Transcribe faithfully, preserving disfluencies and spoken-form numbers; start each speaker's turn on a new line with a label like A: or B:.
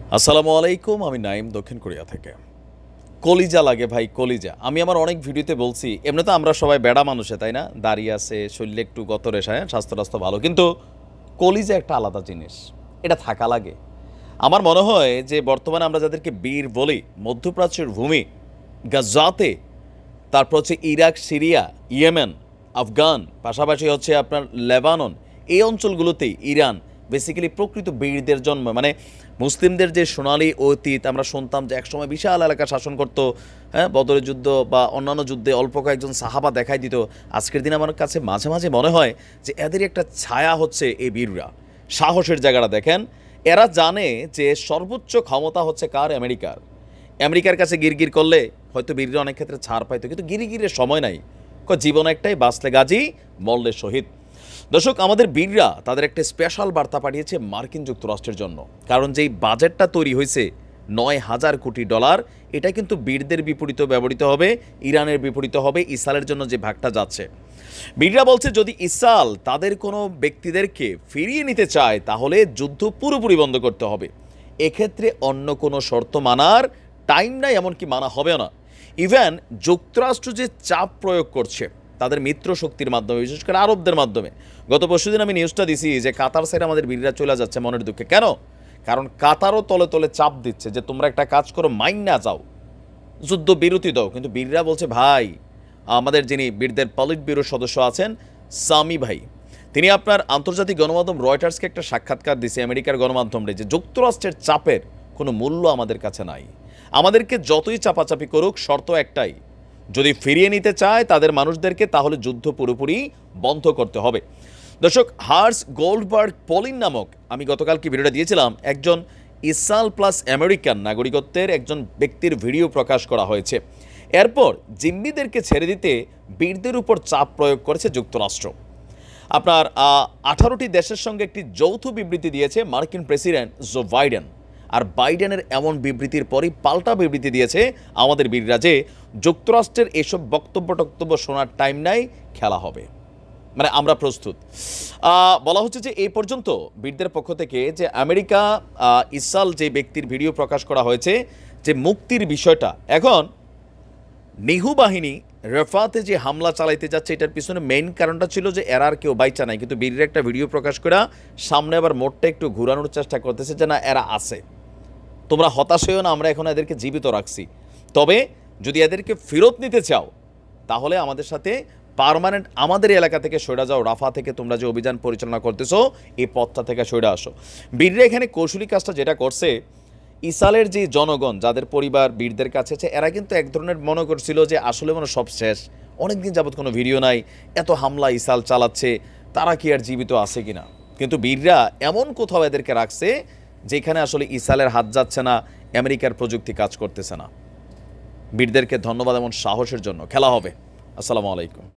A: আসসালামু আলাইকুম, আমি নাইম দক্ষিণ কোরিয়া থেকে। কলিজা লাগে ভাই, কলিজা। আমি আমার অনেক ভিডিওতে বলছি, এমনিতে আমরা সবাই বেড়া মানুষে, তাই না? দাঁড়িয়ে আছে, শরীরে একটু গত রেশায়, স্বাস্থ্য টাস্থ্য ভালো, কিন্তু কলিজা একটা আলাদা জিনিস, এটা থাকা লাগে। আমার মনে হয় যে বর্তমানে আমরা যাদেরকে বীর বলি, মধ্যপ্রাচ্যের ভূমি, গাজাতে, তারপর হচ্ছে ইরাক, সিরিয়া, ইয়েমেন, আফগান, পাশাপাশি হচ্ছে আপনার লেবানন, এই অঞ্চলগুলোতেই ইরান বেসিক্যালি প্রকৃত বীরদের জন্ম। মানে মুসলিমদের যে সোনালী অতীত আমরা শুনতাম যে একসময় বিশাল এলাকা শাসন করতো, হ্যাঁ, বদরের যুদ্ধ বা অন্যান্য যুদ্ধে অল্প কয়েকজন সাহাবা দেখাই দিত। আজকের দিনে আমার কাছে মাঝে মাঝে মনে হয় যে এদেরই একটা ছায়া হচ্ছে এই বীররা। সাহসের জায়গাটা দেখেন, এরা জানে যে সর্বোচ্চ ক্ষমতা হচ্ছে কার? আমেরিকার। আমেরিকার কাছে গিরগির করলে হয়তো বীররা অনেক ক্ষেত্রে ছাড় পাইতো, কিন্তু গিরিগিরের সময় নাই। জীবন একটাই, বাঁচলে গাজী, মরলে শহীদ। দর্শক, আমাদের বীররা তাদের একটা স্পেশাল বার্তা পাঠিয়েছে মার্কিন যুক্তরাষ্ট্রের জন্য, কারণ যেই বাজেটটা তৈরি হয়েছে নয় হাজার কোটি ডলার, এটা কিন্তু বীরদের বিপরীতে ব্যবহৃত হবে, ইরানের বিপরীতে হবে, ইসরায়েলের জন্য যে ভাগটা যাচ্ছে। বীররা বলছে যদি ইসরায়েল তাদের কোনো ব্যক্তিদেরকে ফিরিয়ে নিতে চায় তাহলে যুদ্ধ পুরোপুরি বন্ধ করতে হবে। এক্ষেত্রে অন্য কোনো শর্ত মানার টাইম নাই, এমনকি মানা হবে না। ইভেন যুক্তরাষ্ট্র যে চাপ প্রয়োগ করছে তাদের মিত্র শক্তির মাধ্যমে, বিশেষ করে আরবদের মাধ্যমে। গত পরশুদিন আমি নিউজটা দিছি যে কাতার সাইড আমাদের বীররা চলে যাচ্ছে মনের দুঃখে। কেন? কারণ কাতারও তলে তলে চাপ দিচ্ছে যে তোমরা একটা কাজ করো, মাইন না যাও, যুদ্ধ বিরতি দাও। কিন্তু বীররা বলছে ভাই, আমাদের যিনি বীরদের পলিট ব্যুরোর সদস্য আছেন সামি ভাই, তিনি আপনার আন্তর্জাতিক গণমাধ্যম রয়টার্সকে একটা সাক্ষাৎকার দিছে, আমেরিকার গণমাধ্যমে, যে যুক্তরাষ্ট্রের চাপের কোনো মূল্য আমাদের কাছে নাই। আমাদেরকে যতই চাপাচাপি করুক, শর্ত একটাই, যদি ফিরিয়ে নিতে চায় তাদের মানুষদেরকে, তাহলে যুদ্ধ পুরোপুরি বন্ধ করতে হবে। দর্শক, হার্স গোল্ডবার্গ পলিন নামক, আমি গতকাল কি ভিডিওটা দিয়েছিলাম, একজন ইসরায়েল প্লাস আমেরিকান নাগরিকত্বের একজন ব্যক্তির ভিডিও প্রকাশ করা হয়েছে। এরপর জিম্মিদেরকে ছেড়ে দিতে বীরদের উপর চাপ প্রয়োগ করেছে যুক্তরাষ্ট্র। আপনার আঠারোটি দেশের সঙ্গে একটি যৌথ বিবৃতি দিয়েছে মার্কিন প্রেসিডেন্ট জো বাইডেন। আর বাইডেনের এমন বিবৃতির পরই পাল্টা বিবৃতি দিয়েছে আমাদের বীররা যে যুক্তরাষ্ট্রের এসব বক্তব্য টক্তব্য শোনার টাইম নাই, খেলা হবে, মানে আমরা প্রস্তুত। বলা হচ্ছে যে এই পর্যন্ত বীরদের পক্ষ থেকে যে আমেরিকা ইসরায়েল যে ব্যক্তির ভিডিও প্রকাশ করা হয়েছে, যে মুক্তির বিষয়টা, এখন নিহু বাহিনী রেফাতে যে হামলা চালাইতে যাচ্ছে, এটার পিছনে মেইন কারণটা ছিল যে এরা আর কেউ বাইচা নাই, কিন্তু বীরের একটা ভিডিও প্রকাশ করা সামনে আবার মোড়টা একটু ঘুরানোর চেষ্টা করতেছে যে না, এরা আছে, তোমরা হতাশ হয়েও না, আমরা এখন এদেরকে জীবিত রাখছি। তবে যদি এদেরকে ফেরত নিতে চাও তাহলে আমাদের সাথে পার্মানেন্ট আমাদের এলাকা থেকে সরে যাও, রাফা থেকে তোমরা যে অভিযান পরিচালনা করতেছো এই পথটা থেকে সরে আসো। বীররা এখানে কৌশলী কাজটা যেটা করছে, ইসরায়েলের যে জনগণ যাদের পরিবার বীরদের কাছে আছে, এরা কিন্তু এক ধরনের মনে করছিল যে আসলে মনে সব শেষ, অনেকদিন যাবৎ কোনো ভিডিও নাই, এত হামলা ইসরায়েল চালাচ্ছে, তারা কি আর জীবিত আছে কিনা। কিন্তু বীররা এমন কোথাও এদেরকে রাখছে যেখানে আসলে ইসরায়েলের হাত যাচ্ছে না, আমেরিকার প্রযুক্তি কাজ করতেছে না। বীরদেরকে ধন্যবাদ এমন সাহসের জন্য। খেলা হবে। আসসালামু আলাইকুম।